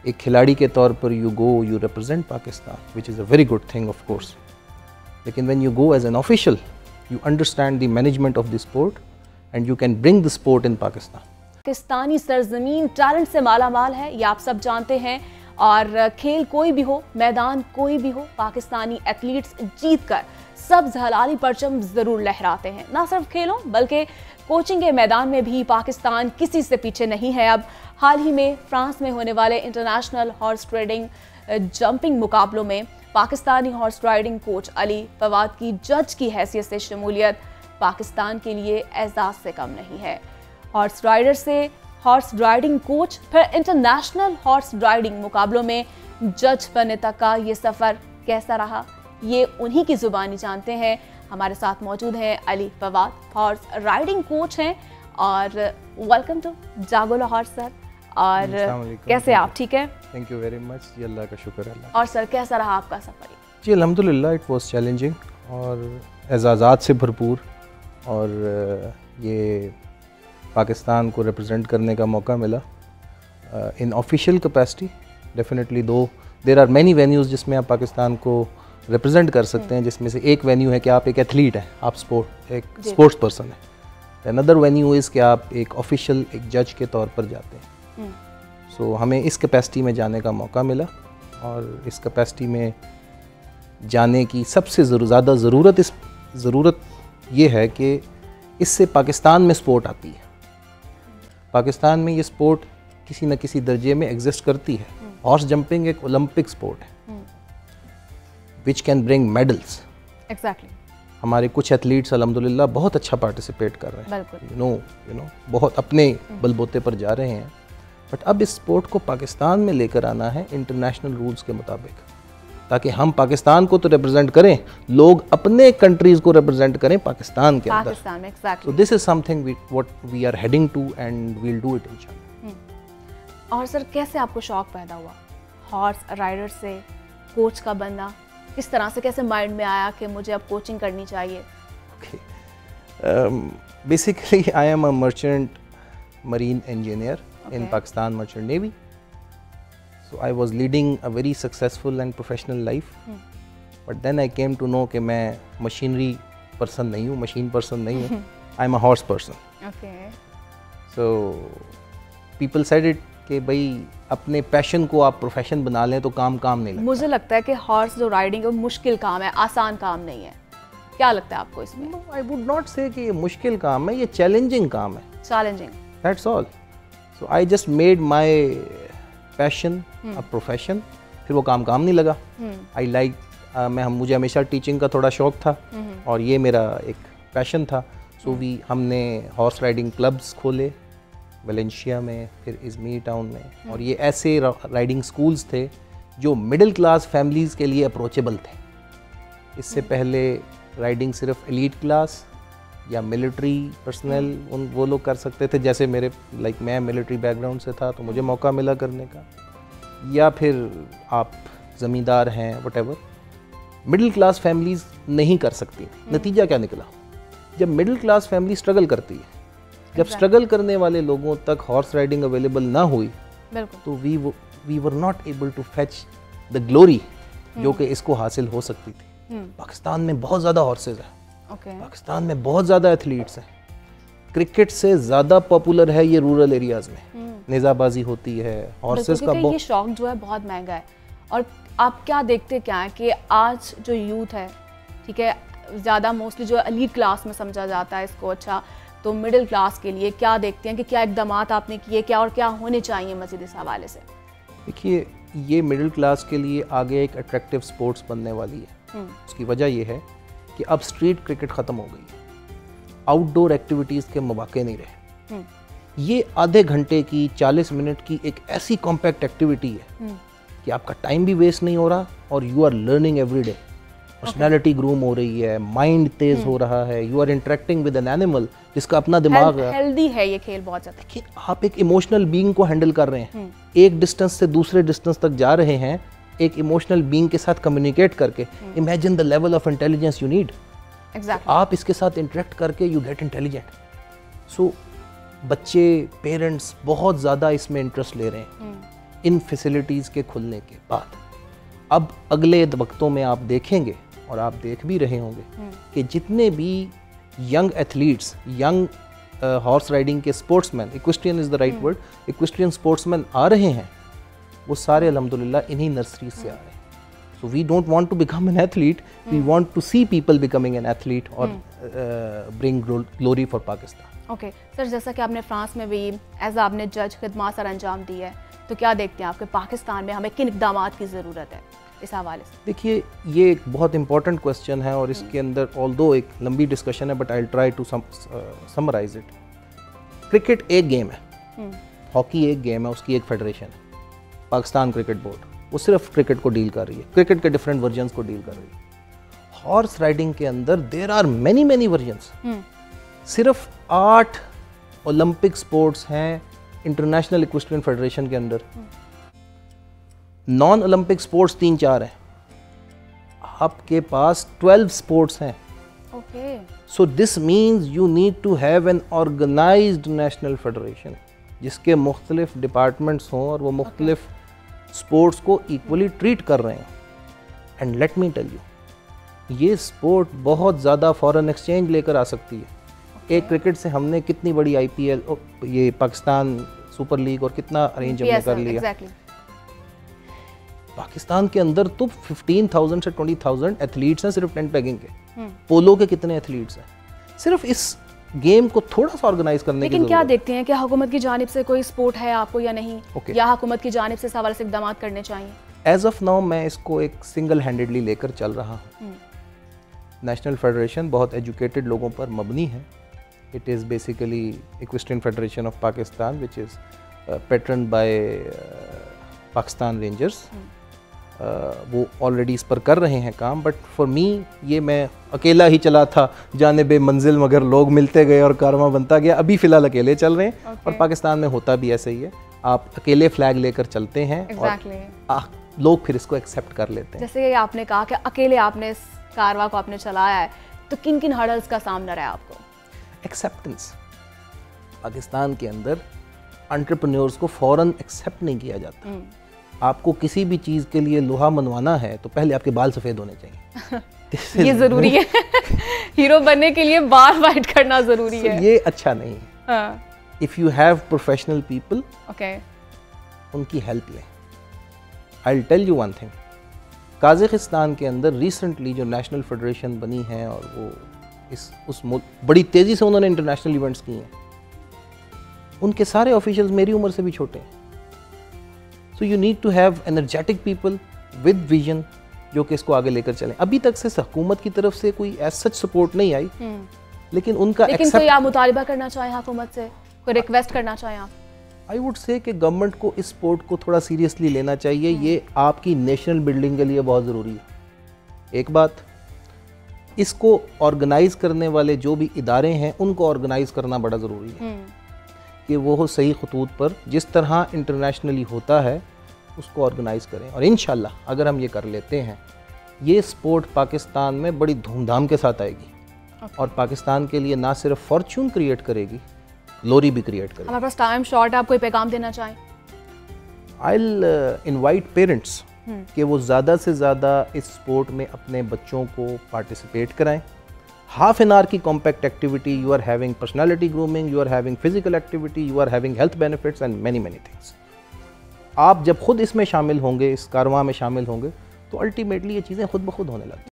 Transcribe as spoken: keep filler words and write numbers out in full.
एक खिलाड़ी के तौर पर you go, you represent Pakistan, which is a very good thing of course. लेकिन when you go as an official, you understand the management of the sport and you can bring the sport in Pakistan. Pakistani सरजमीन talent से मालामाल है, ये आप सब जानते हैं। और खेल कोई भी हो, मैदान कोई भी हो, पाकिस्तानी एथलीट्स जीत कर सब्ज़ हलाली परचम ज़रूर लहराते हैं। ना सिर्फ खेलों बल्कि कोचिंग के मैदान में भी पाकिस्तान किसी से पीछे नहीं है। अब हाल ही में फ्रांस में होने वाले इंटरनेशनल हॉर्स ट्रेडिंग जंपिंग मुकाबलों में Pakistani horse riding coach Ali Fawad की जज की हैसियत से शमूलियत पाकिस्तान के लिए एजाज़ से कम नहीं है। हॉर्स राइडर से हॉर्स राइडिंग कोच, फिर इंटरनेशनल हॉर्स राइडिंग मुकाबलों में जज बनने तक का ये सफ़र कैसा रहा, ये उन्हीं की ज़ुबानी जानते हैं। हमारे साथ मौजूद हैं Ali Fawad, horse riding coach हैं। और वेलकम टू जागो लाहौर सर। और कैसे आप, ठीक है? थैंक यू वेरी मच जी, अल्लाह का शुक्र है। और सर कैसा रहा आपका सफ़र? जी अल्हम्दुलिल्लाह, इट वाज चैलेंजिंग और एजाज़ात से भरपूर। और ये पाकिस्तान को रिप्रेजेंट करने का मौका मिला इन ऑफिशियल कैपेसिटी। डेफिनेटली दो देयर आर मैनी वेन्यूज़ जिसमें आप पाकिस्तान को रिप्रेजेंट कर सकते हैं, जिसमें से एक वेन्यू है कि आप एक एथलीट हैं, आप स्पोर्ट एक स्पोर्ट्स पर्सन हैं। अनदर वेन्यू इज़ कि आप एक ऑफिशियल, एक जज के तौर पर जाते हैं। सो so, हमें इस कैपेसिटी में जाने का मौका मिला और इस कैपेसिटी में जाने की सबसे ज़्यादा ज़रूरत इस ज़रूरत ये है कि इससे पाकिस्तान में स्पोर्ट आती है। पाकिस्तान में ये स्पोर्ट किसी न किसी दर्जे में एग्जिस्ट करती है। हॉर्स जंपिंग एक ओलंपिक स्पोर्ट है which can bring medals. Exactly. हमारे कुछ एथलीट्स अल्हम्दुलिल्लाह बहुत अच्छा पार्टिसिपेट कर रहे हैं, यू नो यू नो बहुत अपने बलबूते पर जा रहे हैं। बट अब इस स्पोर्ट को पाकिस्तान में लेकर आना है इंटरनेशनल रूल्स के मुताबिक, ताकि हम पाकिस्तान को तो रिप्रेजेंट करें, लोग अपने कंट्रीज़ को रिप्रेजेंट करें पाकिस्तान के अंदर। पाकिस्तान में, exactly. So this is something what we are heading to and we will do it इंशाल्लाह। और सर कैसे आपको शौक पैदा हुआ हॉर्स राइडर से कोच का बनना? किस तरह से, कैसे माइंड में आया कि मुझे अब कोचिंग करनी चाहिए? Basically I am a merchant marine engineer in Pakistan Merchant Navy. So I was leading a very successful and professional life. Hmm. But then I came to know कि मैं machinery person नहीं हूँ, machine person नहीं हूँ. I'm a horse person. Okay. So people said it कि भाई अपने passion को आप प्रोफेशन बना लें तो काम काम नहीं लगता। मुझे लगता है कि हॉर्स जो राइडिंग है वो मुश्किल काम है, आसान काम नहीं है। क्या लगता है आपको इसमें? No, I would not say कि ये मुश्किल काम है, ये चैलेंजिंग काम है। Challenging. That's all. So I just made my passion hmm. a profession. फिर वो काम काम नहीं लगा। hmm. I like uh, मैं हम मुझे हमेशा टीचिंग का थोड़ा शौक था hmm. और ये मेरा एक पैशन था। So so hmm. वी हमने हॉर्स राइडिंग क्लब्स खोले वेलेंशिया में, फिर इज़मीर टाउन में। hmm. और ये ऐसे राइडिंग स्कूल्स थे जो मिडिल क्लास फैमिलीज़ के लिए अप्रोचेबल थे। इससे hmm. पहले राइडिंग सिर्फ एलीट क्लास या मिलिट्री पर्सनल उन वो लोग कर सकते थे, जैसे मेरे लाइक मैं मिलिट्री बैकग्राउंड से था तो मुझे मौका मिला करने का, या फिर आप ज़मींदार हैं, व्हाटएवर। मिडिल क्लास फैमिलीज़ नहीं कर सकती। नतीजा क्या निकला? जब मिडिल क्लास फैमिली स्ट्रगल करती है, जब स्ट्रगल करने वाले लोगों तक हॉर्स राइडिंग अवेलेबल ना हुई तो we we were not able to fetch the glory जो कि इसको हासिल हो सकती थी। पाकिस्तान में बहुत ज़्यादा हॉर्सेज है। Okay. पाकिस्तान में बहुत ज़्यादा एथलीट्स हैं। क्रिकेट से ज़्यादा पॉपुलर है ये रूरल एरियाज़ में। hmm. नेज़ाबाजी होती है, हॉर्सेस का बहुत। ये शौक जो है बहुत महंगा है। और आप क्या देखते क्या है कि आज जो यूथ है, ठीक है, ज़्यादा मोस्टली जो एलीट क्लास में समझा जाता है इसको, अच्छा तो मिडिल क्लास के लिए क्या देखते हैं कि क्या इकदाम आपने किए, क्या और क्या होने चाहिए मज़ीद इस हवाले से? देखिए, ये मिडिल क्लास के लिए आगे एक अट्रैक्टिव स्पोर्ट्स बनने वाली है। hmm. उसकी वजह ये है कि अब स्ट्रीट क्रिकेट ख़त्म हो गई, आउटडोर एक्टिविटीज़ के मौके नहीं रहे। ये आधे घंटे की चालीस मिनट की एक ऐसी कॉम्पैक्ट एक्टिविटी है कि आपका टाइम भी वेस्ट नहीं हो रहा और you are learning every day. Personality groom हो रही है, माइंड तेज हो रहा है, you are interacting with an animal जिसका अपना दिमाग है। हेल्दी है ये खेल बहुत ज़्यादा। देखिए, आप एक इमोशनल बीइंग को हैंडल कर रहे हैं, एक डिस्टेंस से दूसरे डिस्टेंस तक जा रहे हैं, एक इमोशनल बीइंग के साथ कम्युनिकेट करके। Imagine the level of intelligence you need. Exactly. आप इसके साथ इंटरेक्ट करके यू गेट इंटेलिजेंट। सो बच्चे, पेरेंट्स बहुत ज़्यादा इसमें इंटरेस्ट ले रहे हैं। hmm. इन फैसिलिटीज़ के खुलने के बाद। अब अगले वक्तों में आप देखेंगे और आप देख भी रहे होंगे कि जितने भी young athletes, young horse riding के sportsman, equestrian is the right word, equestrian sportsman आ रहे हैं, वो सारे अल्हम्दुलिल्लाह इन्हीं नर्सरी से आ रहे हैं। So we don't want to become an athlete, we want to see people becoming an athlete और uh, bring glory for Pakistan. Okay sir, जैसा कि आपने फ्रांस में भी एज आपने जज खिदमत सर अंजाम दी है, तो क्या देखते हैं आपके पाकिस्तान में हमें किन इक़दामात की ज़रूरत है इस हवाले से? देखिए, ये एक बहुत इंपॉर्टेंट क्वेश्चन है और इसके अंदर ऑल्दो एक लंबी डिस्कशन है, but I will try to summarise it. Cricket एक गेम है, हॉकी एक गेम है, उसकी एक फेडरेशन है, पाकिस्तान क्रिकेट बोर्ड, वो सिर्फ क्रिकेट को डील कर रही है, क्रिकेट के डिफरेंट वर्जन्स को डील कर रही है। हॉर्स राइडिंग के अंदर there are many many versions, सिर्फ आठ ओलंपिक स्पोर्ट्स हैं इंटरनेशनल इक्वेस्ट्रियन फेडरेशन के अंदर, नॉन ओलंपिक स्पोर्ट्स तीन चार हैं, आपके पास ट्वेल्व स्पोर्ट्स हैं। Okay, so this means you need to have an organised national federation जिसके मुख्तलिफ डिपार्टमेंट्स हों और वो मुख्तलिफ स्पोर्ट्स को इक्वली ट्रीट कर रहे हैं। And let me tell you, ये स्पोर्ट बहुत ज़्यादा फॉरेन एक्सचेंज लेकर आ सकती है। okay. एक क्रिकेट से हमने कितनी बड़ी आईपीएल, ये पाकिस्तान सुपर लीग और कितना अरेंज हमने कर लिया। exactly. पाकिस्तान के अंदर तो पंद्रह हज़ार से बीस हज़ार एथलीट्स हैं सिर्फ टेंट पेगिंग के। hmm. पोलो के कितने एथलीट्स हैं, सिर्फ इस गेम को थोड़ा सा ऑर्गेनाइज करने की। लेकिन क्या देखते हैं कि हुकूमत की जानिब से कोई सपोर्ट है आपको या नहीं, okay. या हुकूमत की जानिब से इस हवाले से इक़दाम करने चाहिए? एज ऑफ नाउ मैं इसको एक सिंगल हैंडेडली लेकर चल रहा हूँ। नेशनल फेडरेशन बहुत एजुकेटेड लोगों पर मबनी है। It is basically equestrian federation of Pakistan which is pattern by Pakistan rangers. वो ऑलरेडी इस पर कर रहे हैं काम, बट फॉर मी ये मैं अकेला ही चला था जानिब मंजिल, मगर लोग मिलते गए और कारवां बनता गया। अभी फ़िलहाल अकेले चल रहे हैं। okay. और पाकिस्तान में होता भी ऐसे ही है, आप अकेले फ्लैग लेकर चलते हैं। exactly. और आ, लोग फिर इसको एक्सेप्ट कर लेते हैं। जैसे आपने कहा कि अकेले आपने इस कारवां को आपने चलाया है, तो किन किन हर्डल्स का सामना रहा आपको? एक्सेप्टेंस। पाकिस्तान के अंदर एंटरप्रेन्योर्स को फ़ौरन एक्सेप्ट नहीं किया जाता। hmm. आपको किसी भी चीज़ के लिए लोहा मनवाना है तो पहले आपके बाल सफ़ेद होने चाहिए। ये ज़रूरी है। हीरो बनने के लिए बाल वाइट करना ज़रूरी so, है। ये अच्छा नहीं है। If you have professional people, okay, उनकी हेल्प लें। I will tell you one thing, Kazakhstan के अंदर रिसेंटली जो नेशनल फेडरेशन बनी है और वो इस उस बड़ी तेज़ी से उन्होंने इंटरनेशनल इवेंट्स किए हैं, उनके सारे ऑफिशियल्स मेरी उम्र से भी छोटे हैं। So you need to have energetic people with vision जो कि इसको आगे लेकर चलें। अभी तक से हुकूमत की तरफ से कोई एज सच सपोर्ट नहीं आई, लेकिन उनका लेकिन कोई आप मुतालिबा करना चाहें हुकूमत से, कोई रिक्वेस्ट करना चाहें आप? आई वुड से कि गवर्नमेंट को इस स्पोर्ट को थोड़ा सीरियसली लेना चाहिए। ये आपकी नेशनल बिल्डिंग के लिए बहुत ज़रूरी है। एक बात, इसको ऑर्गेनाइज करने वाले जो भी इदारे हैं उनको ऑर्गेनाइज करना बड़ा ज़रूरी है कि वो हो सही खतूत पर, जिस तरह इंटरनेशनली होता है उसको ऑर्गेनाइज करें। और इंशाल्लाह अगर हम ये कर लेते हैं, ये स्पोर्ट पाकिस्तान में बड़ी धूमधाम के साथ आएगी। okay. और पाकिस्तान के लिए ना सिर्फ फॉर्च्यून क्रिएट करेगी, ग्लोरी भी क्रिएट करेगी। हमारे पास टाइम शॉर्ट है, आप कोई पैगाम देना चाहें? आई विल इनवाइट पेरेंट्स कि वो ज़्यादा से ज़्यादा इस स्पोर्ट में अपने बच्चों को पार्टिसिपेट कराएं। हाफ एन आवर की compact activity, you are having personality grooming, you are having physical activity, you are having health benefits and many many things. आप जब खुद इसमें शामिल होंगे, इस कारवां में शामिल होंगे, तो अल्टीमेटली ये चीज़ें खुद ब खुद होने लगती हैं।